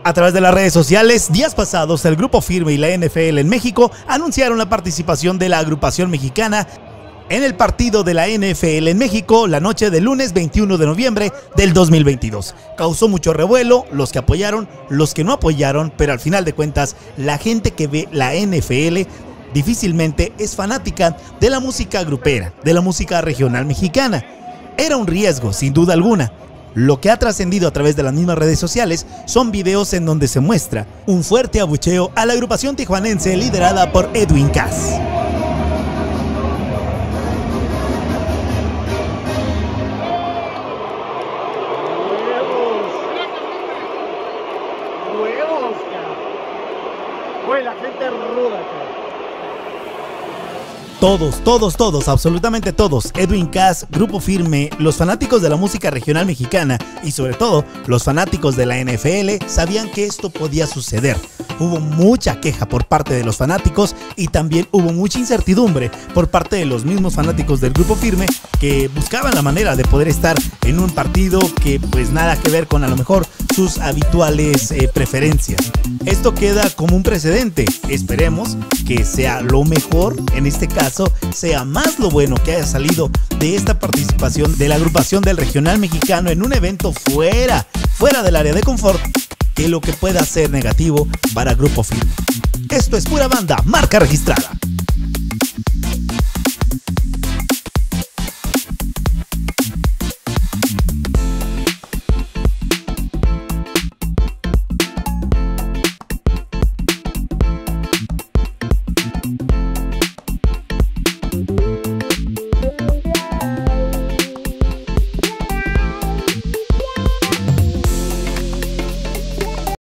A través de las redes sociales, días pasados, el Grupo Firme y la NFL en México anunciaron la participación de la agrupación mexicana en el partido de la NFL en México la noche del lunes 21 de noviembre del 2022. Causó mucho revuelo, los que apoyaron, los que no apoyaron, pero al final de cuentas, la gente que ve la NFL difícilmente es fanática de la música grupera, de la música regional mexicana. Era un riesgo, sin duda alguna. Lo que ha trascendido a través de las mismas redes sociales son videos en donde se muestra un fuerte abucheo a la agrupación tijuanense liderada por Edwin Cass. Huevos, cara. Güey, la gente ruda, cara. Todos, absolutamente todos, Edwin Cass, Grupo Firme, los fanáticos de la música regional mexicana y sobre todo los fanáticos de la NFL sabían que esto podía suceder. Hubo mucha queja por parte de los fanáticos y también hubo mucha incertidumbre por parte de los mismos fanáticos del Grupo Firme que buscaban la manera de poder estar en un partido que pues nada que ver con a lo mejor sus habituales preferencias. Esto queda como un precedente, esperemos que sea lo mejor, en este caso sea más lo bueno que haya salido de esta participación de la agrupación del regional mexicano en un evento fuera del área de confort, que lo que pueda ser negativo para Grupo Firme. Esto es Pura Banda, marca registrada.